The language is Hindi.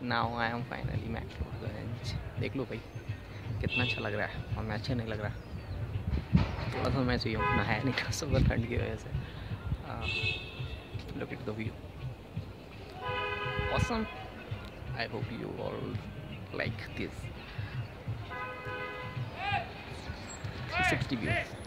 Now I am finally McLeodganj. देख लो भाई कितना अच्छा लग रहा है, और मैं अच्छा नहीं लग रहा, थोड़ा सा मैं चाहिए हूँ, नहाया नहीं कर सकता ठंड की वजह से। Look at the view, awesome. I hope you all like this 360 view.